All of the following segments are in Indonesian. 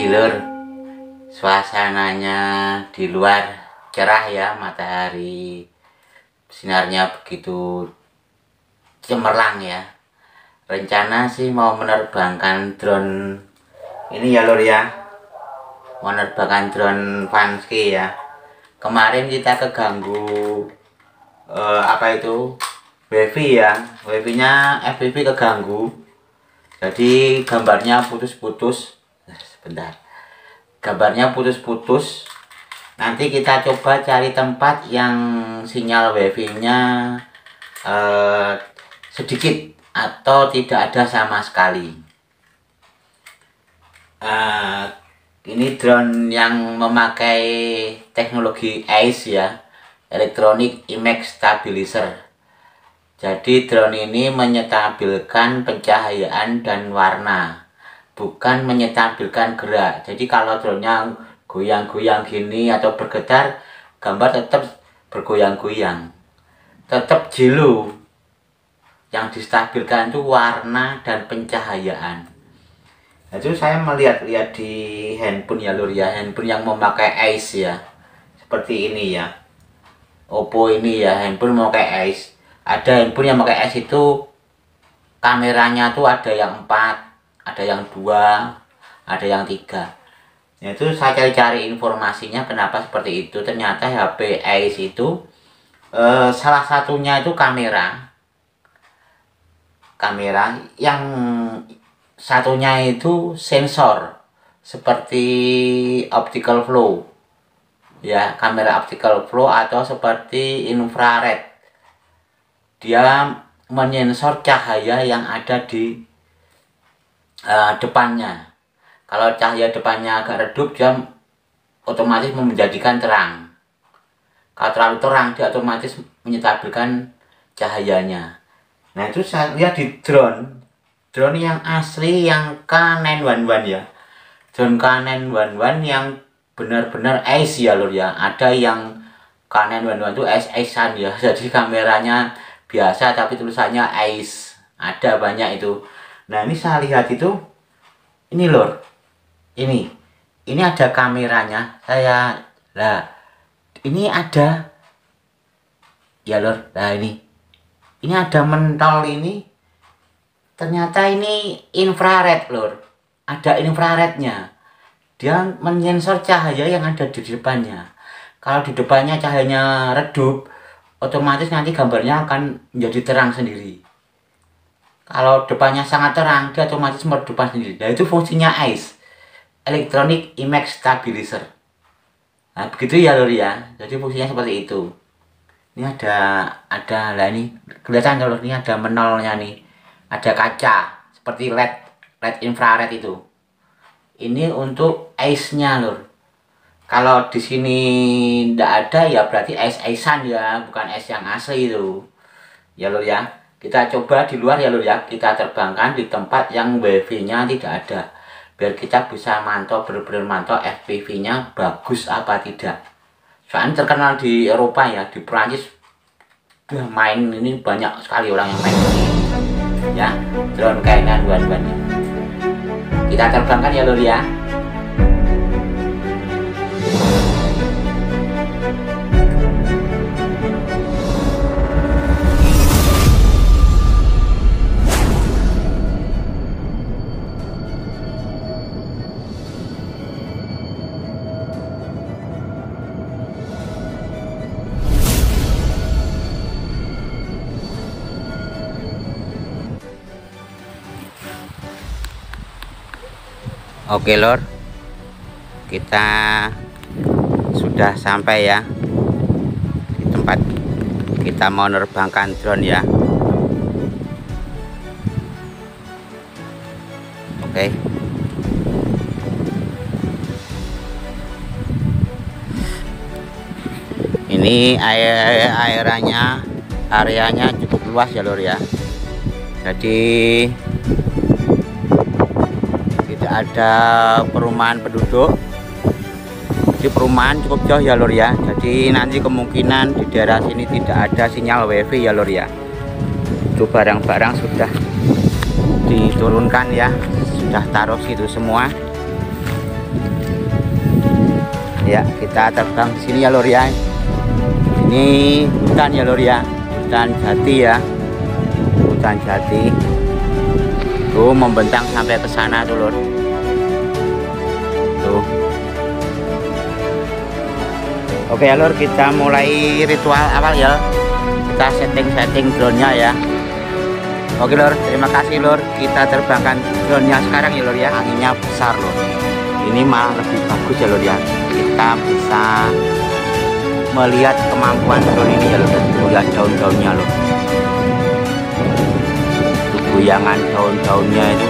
pagi lur, suasananya di luar cerah ya, matahari sinarnya begitu cemerlang ya. Rencana sih mau menerbangkan drone ini ya lur ya, menerbangkan drone Vansky ya. Kemarin kita keganggu wifi ya, wifi-nya FPV keganggu, jadi gambarnya putus-putus. Sebentar, gambarnya putus-putus. Nanti kita coba cari tempat yang sinyal wifi-nya sedikit atau tidak ada sama sekali. Ini drone yang memakai teknologi EIS ya, Electronic Image Stabilizer. Jadi drone ini menyetabilkan pencahayaan dan warna, bukan menyetabilkan gerak. Jadi kalau drone-nya goyang-goyang gini atau bergetar, gambar tetap bergoyang-goyang, tetap jelo. Yang distabilkan itu warna dan pencahayaan. Nah, itu saya melihat-lihat di handphone ya lur ya, handphone yang memakai EIS ya, seperti ini ya, Oppo ini ya, handphone memakai EIS. Ada handphone yang pakai EIS itu kameranya tuh ada yang 4, ada yang 2, ada yang 3. Nah, itu saya cari-cari informasinya kenapa seperti itu. Ternyata HP EIS itu salah satunya itu kamera, yang satunya itu sensor seperti optical flow ya, kamera optical flow atau seperti infrared. Dia menyensor cahaya yang ada di depannya. Kalau cahaya depannya agak redup, dia otomatis menjadikan terang. Kalau terlalu terang, dia otomatis menyetabilkan cahayanya. Nah, itu saya lihat di drone yang asli, yang K911 ya, drone K911 yang benar-benar EIS ya lur ya. Ada yang K911 itu EIS-an ya, jadi kameranya biasa tapi tulisannya EIS, ada banyak itu. Nah, ini saya lihat itu, ini lur, ini ada kameranya. Ini ada ya lur, ini ada mentol ini. Ternyata ini infrared lur, ada infrarednya. Dia menyensor cahaya yang ada di depannya. Kalau di depannya cahayanya redup, otomatis nanti gambarnya akan menjadi terang sendiri. Kalau depannya sangat terang, dia otomatis meredupan sendiri. Nah, itu fungsinya EIS, Electronic Image Stabilizer. Nah, begitu ya lur ya. Jadi fungsinya seperti itu. Ini ada lah, ini kelihatan kalau ini ada menolnya nih. Ada kaca seperti LED infrared itu. Ini untuk EIS-nya lur. Kalau di sini tidak ada ya berarti EIS-an ya, bukan EIS yang asli itu. Ya lur ya. Kita coba di luar ya lur ya. Kita terbangkan di tempat yang wifi-nya tidak ada, biar kita bisa benar-benar mantau FPV-nya bagus apa tidak. Soalnya terkenal di Eropa ya, di Prancis udah main ini, banyak sekali orang yang main ini ya, drone K911. Kita terbangkan ya lur ya. Oke lor, kita sudah sampai ya di tempat kita mau menerbangkan drone ya. Oke, ini areanya cukup luas ya lor ya. Jadi ada perumahan penduduk, di perumahan cukup jauh ya lur ya. Jadi nanti kemungkinan di daerah sini tidak ada sinyal wifi ya lur ya. Itu barang-barang sudah diturunkan ya, sudah taruh situ semua. ya. Kita terbang di sini ya lor ya. Ini hutan ya lor ya, hutan jati ya, hutan jati. Tuh membentang sampai ke sana tuh lor. Tuh. Oke ya lor, kita mulai ritual awal ya. Kita setting drone-nya ya. Oke lor, terima kasih lor. Kita terbangkan drone-nya sekarang ya lor ya. Anginnya besar lor. Ini malah lebih bagus ya lor ya. Kita bisa melihat kemampuan drone ini ya lor. Melihat daun-daunnya lor. Goyangan daun-daunnya itu.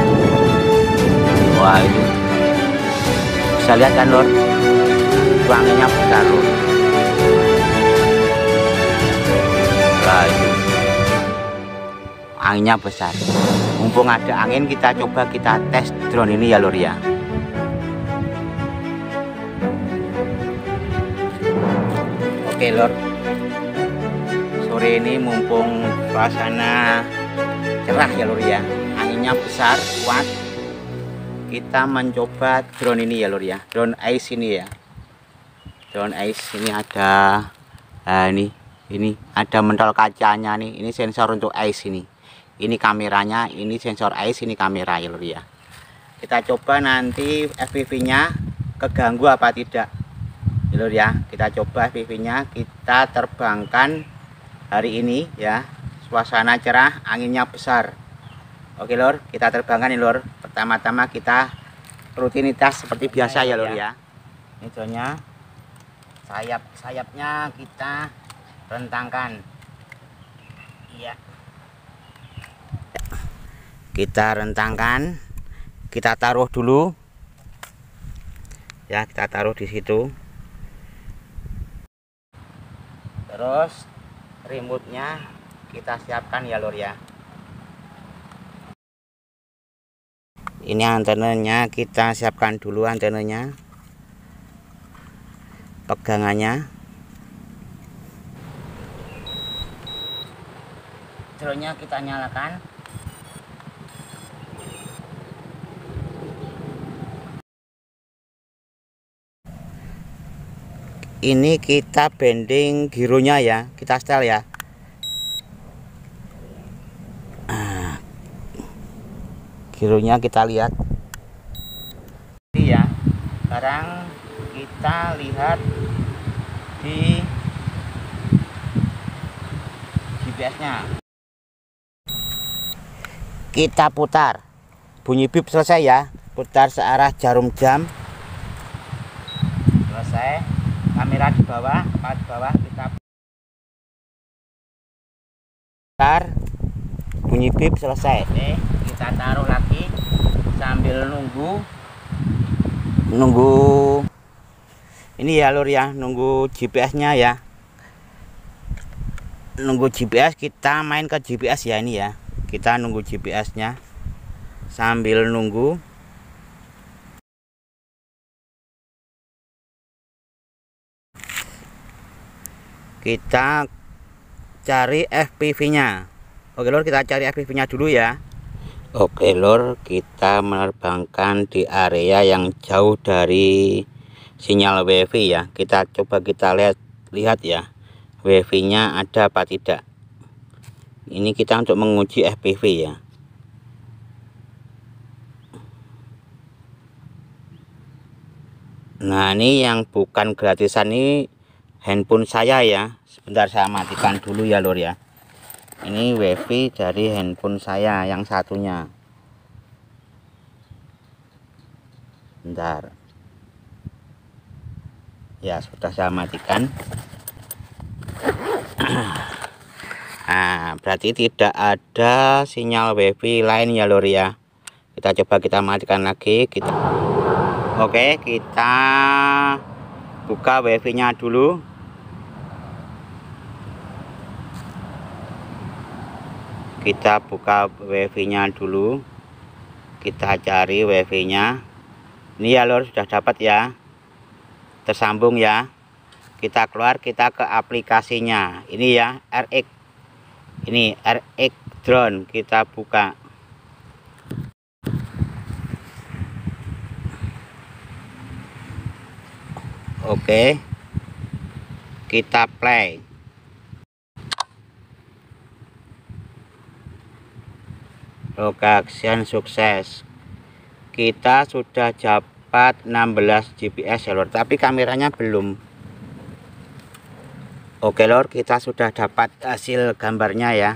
Wah itu. Bisa lihat kan lor. Itu anginnya besar lor. Nah itu. Anginnya besar. Mumpung ada angin, kita coba kita tes drone ini ya lor ya. Oke lor, sore ini mumpung suasana cerah ya lor ya, anginnya besar kuat, kita mencoba drone ini ya lor ya, drone ice ini ya. Drone ice ini ada ini ada mentol kacanya nih, ini sensor untuk ice ini. Ini kameranya, ini sensor ice, ini kamera ya lor ya. Kita coba nanti FPV-nya keganggu apa tidak ya lor ya. Kita coba FPV-nya, kita terbangkan hari ini ya. Suasana cerah, anginnya besar. Oke lor, kita terbangkan ya lor. Pertama-tama kita rutinitas seperti biasa ya lor ya. Ini drone-nya, sayapnya kita rentangkan. Iya. Kita rentangkan, kita taruh dulu ya, kita taruh di situ. Terus remote-nya kita siapkan ya lor ya. Ini antenanya kita siapkan dulu, antenanya, pegangannya. Drone-nya kita nyalakan. Ini kita bending gironya ya, kita setel ya. Gironya kita lihat. Iya, sekarang kita lihat di GPS-nya. Kita putar, bunyi bip selesai ya, putar searah jarum jam. Selesai. Kamera di bawah, kepala di bawah, kita putar, bunyi bip selesai. Oke, kita taruh lagi sambil nunggu ini ya lor ya, nunggu GPS-nya ya. Nunggu GPS, kita main ke GPS ya ini ya. Kita nunggu GPS-nya sambil nunggu. Kita cari FPV-nya. Oke lor, kita cari FPV-nya dulu ya. Oke lor, kita menerbangkan di area yang jauh dari sinyal WiFi ya. Kita coba kita lihat ya, WiFi-nya ada apa tidak. Ini kita untuk menguji FPV ya. Nah ini yang bukan gratisan, ini handphone saya ya. Sebentar saya matikan dulu ya lor ya. Ini WiFi dari handphone saya yang satunya. Bentar. Ya sudah saya matikan. Nah berarti tidak ada sinyal WiFi lain ya lor ya. Kita coba kita matikan lagi. Oke, kita buka WiFi-nya dulu. Kita buka WiFi-nya dulu. Kita cari WiFi-nya. Ini ya lor, sudah dapat ya. Tersambung ya. Kita keluar, kita ke aplikasinya. Ini ya, RX. Ini RX drone, kita buka. Oke, kita play. Location sukses. Kita sudah dapat 16 GPS ya lor, tapi kameranya belum. Oke lor, kita sudah dapat hasil gambarnya ya.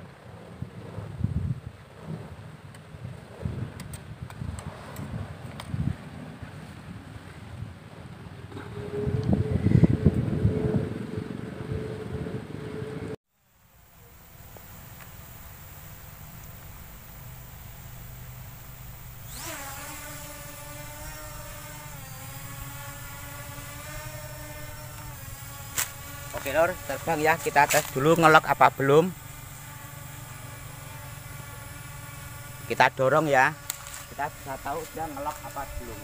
Oke lor, terbang ya, kita tes dulu ngelok apa belum. Kita dorong ya, kita bisa tahu dia ngelok apa belum.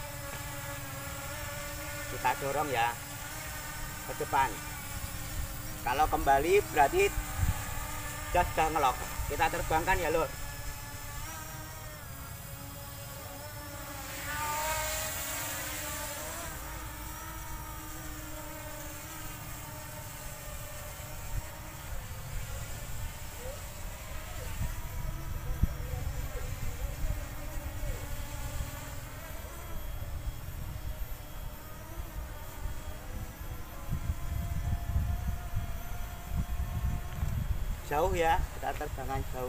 Kita dorong ya ke depan. Kalau kembali berarti dia sudah ngelok. Kita terbangkan ya lor. Jauh ya, kita terbangkan jauh.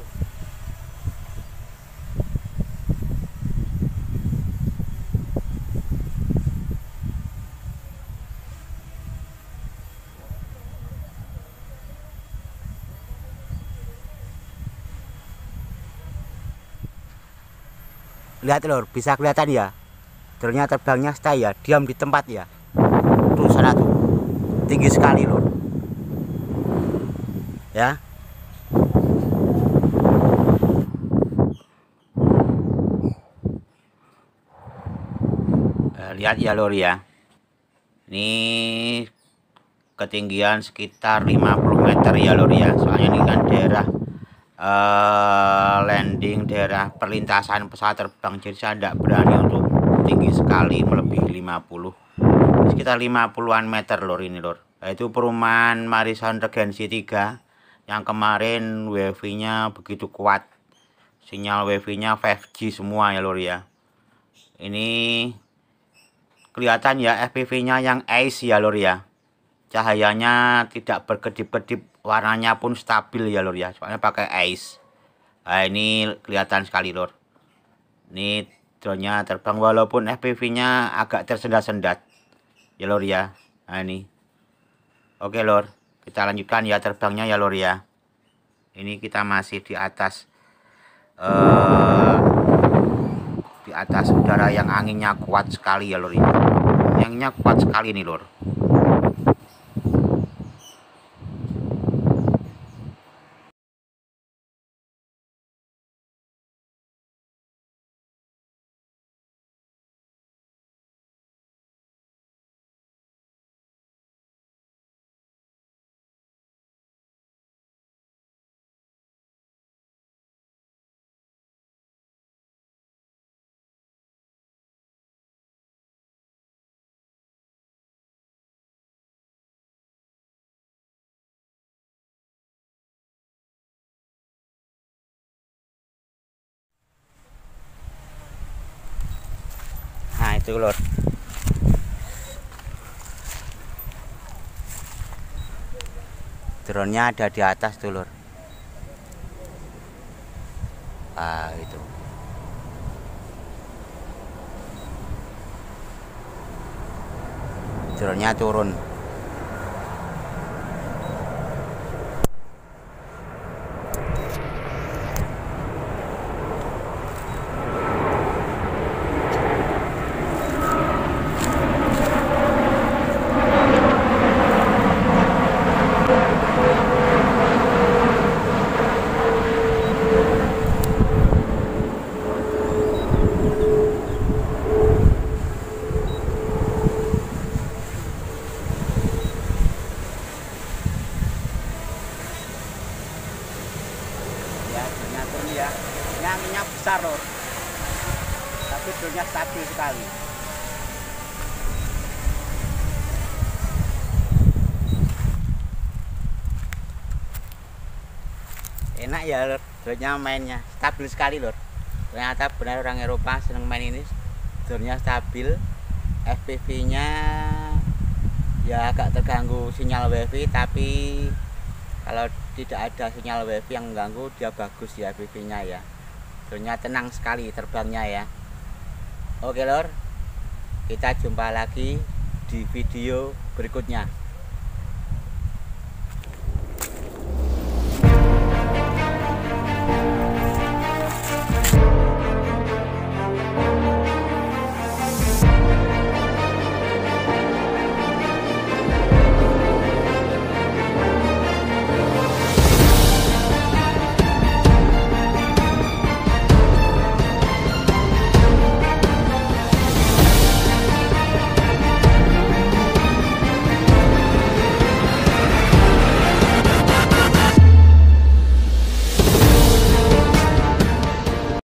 Lihat lor, bisa kelihatan ya. Ternyata terbangnya stay ya, diam di tempat ya. Tuh sana tuh, tinggi sekali lor. Ya. Lihat ya lor ya, ini ketinggian sekitar 50 meter ya lor ya, soalnya ini kan daerah landing, daerah perlintasan pesawat terbang, jadi saya tidak berani untuk tinggi sekali melebihi 50, sekitar 50-an meter lor ini lor. Itu perumahan Marrison Regency 3 yang kemarin wifi nya begitu kuat, sinyal wifi nya 5G semua ya lor ya. Ini kelihatan ya FPV-nya yang ace ya lor ya. Cahayanya tidak berkedip-kedip, warnanya pun stabil ya lor ya. Soalnya pakai ace. Nah, ini kelihatan sekali lor. Ini drone-nya terbang walaupun FPV-nya agak tersendat-sendat ya lor ya. Nah ini. Oke lor, kita lanjutkan ya terbangnya ya lor ya. Ini kita masih di atas udara yang anginnya kuat sekali ya lor ini. Anginnya kuat sekali nih lor. Nah itu lor. Drone-nya ada di atas tuh lor. Ah itu. Drone-nya turun. Ya, anginnya besar lor, tapi drone-nya stabil sekali. Enak ya lur, drone-nya mainnya stabil sekali lur. Ternyata benar orang Eropa seneng main ini. Drone-nya stabil, FPV-nya ya agak terganggu sinyal wifi, tapi kalau tidak ada sinyal wifi yang mengganggu dia bagus ya FPV-nya ya. Drone-nya tenang sekali terbangnya ya. Oke lor, kita jumpa lagi di video berikutnya.